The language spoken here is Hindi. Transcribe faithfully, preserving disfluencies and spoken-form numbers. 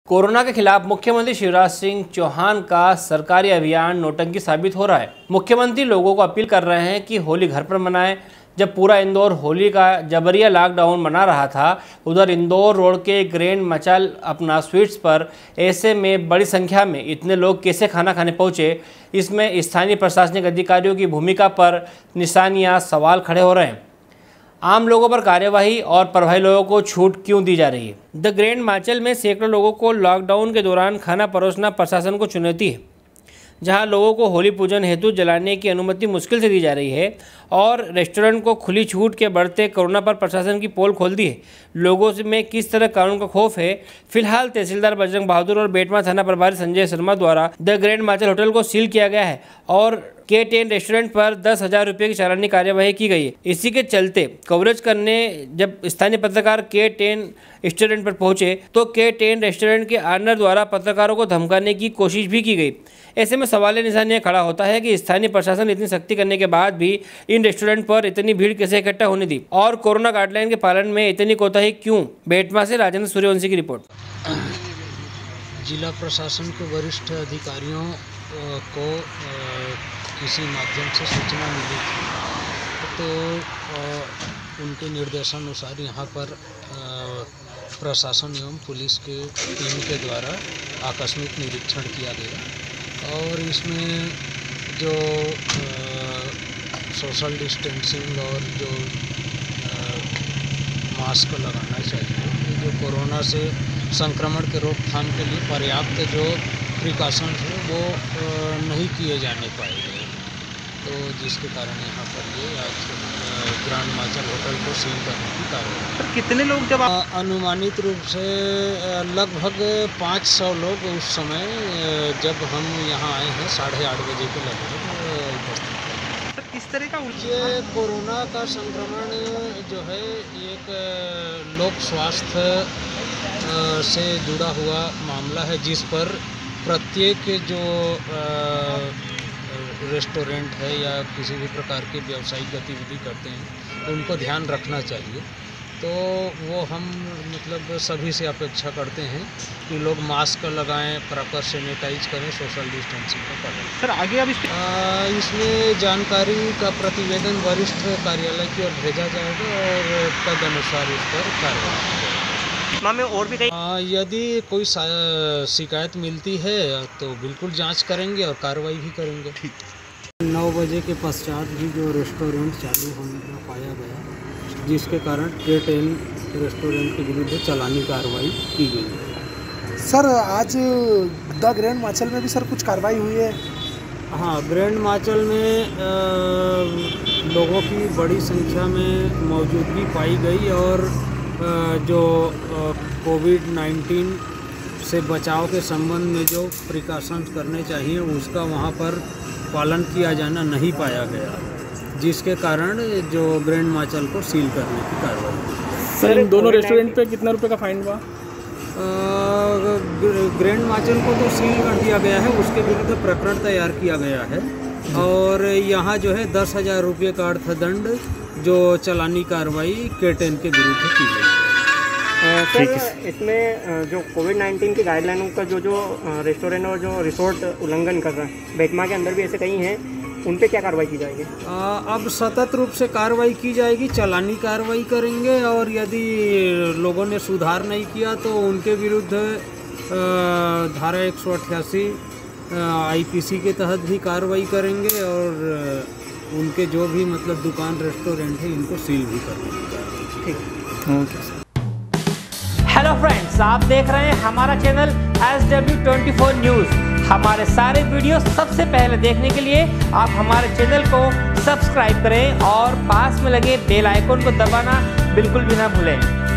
कोरोना के खिलाफ मुख्यमंत्री शिवराज सिंह चौहान का सरकारी अभियान नौटंकी साबित हो रहा है। मुख्यमंत्री लोगों को अपील कर रहे हैं कि होली घर पर मनाएं। जब पूरा इंदौर होली का जबरिया लॉकडाउन मना रहा था, उधर इंदौर रोड के ग्रैंड मचाल अपना स्वीट्स पर ऐसे में बड़ी संख्या में इतने लोग कैसे खाना खाने पहुंचे, इसमें स्थानीय प्रशासनिक अधिकारियों की भूमिका पर निशानियां सवाल खड़े हो रहे हैं। आम लोगों पर कार्यवाही और प्रभावी लोगों को छूट क्यों दी जा रही है? द ग्रैंड माचल में सैकड़ों लोगों को लॉकडाउन के दौरान खाना परोसना प्रशासन को चुनौती है। जहां लोगों को होली पूजन हेतु जलाने की अनुमति मुश्किल से दी जा रही है और रेस्टोरेंट को खुली छूट के बढ़ते कोरोना पर प्रशासन की पोल खोल दी है। लोगों में किस तरह कानून का खौफ है? फिलहाल तहसीलदार बजरंग बहादुर और बेटमा थाना प्रभारी संजय शर्मा द्वारा द ग्रैंड माचल होटल को सील किया गया है और के टेन रेस्टोरेंट पर दस हजार रुपये की चालानी कार्यवाही की गई है। इसी के चलते कवरेज करने जब स्थानीय पत्रकार के टेन रेस्टोरेंट पर पहुंचे तो के टेन रेस्टोरेंट के ऑनर द्वारा पत्रकारों को धमकाने की कोशिश भी की गई। ऐसे में सवाल निशान यह खड़ा होता है कि स्थानीय प्रशासन इतनी सख्ती करने के बाद भी इन रेस्टोरेंट पर इतनी भीड़ कैसे इकट्ठा होने दी और कोरोना गाइडलाइन के पालन में इतनी कोताही क्यों? बेटमा से राजेंद्र सूर्यवंशी की रिपोर्ट। जिला प्रशासन के वरिष्ठ अधिकारियों को किसी माध्यम से सूचना मिली थी, तो उनके निर्देशानुसार यहाँ पर प्रशासन एवं पुलिस के टीम के द्वारा आकस्मिक निरीक्षण किया गया और इसमें जो सोशल डिस्टेंसिंग और जो मास्क लगाना चाहिए, जो कोरोना से संक्रमण के रोकथाम के लिए पर्याप्त जो प्रिकॉशंस हैं वो नहीं किए जाने पाए, तो जिसके कारण यहाँ पर ये आज ग्रैंड माचल होटल को सील करने की कार्रवाई। सर कितने लोग जब आप... अनुमानित रूप से लगभग पाँच सौ लोग उस समय जब हम यहाँ आए हैं साढ़े आठ बजे के लगभग उपस्थित। सर किस तरह का ये कोरोना का संक्रमण जो है एक लोक स्वास्थ्य से जुड़ा हुआ मामला है, जिस पर प्रत्येक जो रेस्टोरेंट है या किसी भी प्रकार की व्यावसायिक गतिविधि करते हैं उनको ध्यान रखना चाहिए। तो वो हम मतलब सभी से अपेक्षा करते हैं कि लोग मास्क लगाएं, प्रॉपर सैनिटाइज करें, सोशल डिस्टेंसिंग का पालन। सर आगे अब इस... इसमें जानकारी का प्रतिवेदन वरिष्ठ कार्यालय की ओर भेजा जाएगा और तदनुसार इस पर कार्रवाई की जाएगी। में और भी कई यदि कोई शिकायत मिलती है तो बिल्कुल जांच करेंगे और कार्रवाई भी करेंगे। ठीक। नौ बजे के पश्चात भी जो रेस्टोरेंट चालू होना पाया गया, जिसके कारण के टेन रेस्टोरेंट के विरुद्ध चालानी कार्रवाई की गई। सर आज द ग्रैंड माचल में भी सर कुछ कार्रवाई हुई है? हाँ, ग्रैंड माचल में आ, लोगों की बड़ी संख्या में मौजूदगी पाई गई और जो कोविड नाइन्टीन से बचाव के संबंध में जो प्रिकॉशंस करने चाहिए उसका वहाँ पर पालन किया जाना नहीं पाया गया, जिसके कारण जो ग्रैंड माचल को सील करने की कार्रवाई। सर इन दोनों रेस्टोरेंट पे कितना रुपए का फाइन हुआ? ग्रैंड माचल को तो सील कर दिया गया है, उसके विरुद्ध प्रकरण तैयार किया गया है और यहाँ जो है दस हज़ार रुपये का अर्थदंड जो चालानी कार्रवाई के टेन के विरुद्ध की गई है। सर इसमें जो कोविड नाइन्टीन की गाइडलाइनों का जो जो रेस्टोरेंट और जो रिसोर्ट उल्लंघन कर रहा है, बेटमा के अंदर भी ऐसे कई हैं, उन पे क्या कार्रवाई की जाएगी? आ, अब सतत रूप से कार्रवाई की जाएगी, चालानी कार्रवाई करेंगे और यदि लोगों ने सुधार नहीं किया तो उनके विरुद्ध धारा एक सौ अट्ठासी आई पी सी के तहत भी कार्रवाई करेंगे और उनके जो भी मतलब दुकान रेस्टोरेंट है इनको सील भी करने की कार्रवाई। ठीक, ओके। हेलो फ्रेंड्स, आप देख रहे हैं हमारा channel S W twenty four news. हमारे सारे वीडियो सबसे पहले देखने के लिए आप हमारे चैनल को सब्सक्राइब करें और पास में लगे बेल आइकन को दबाना बिल्कुल भी ना भूलें।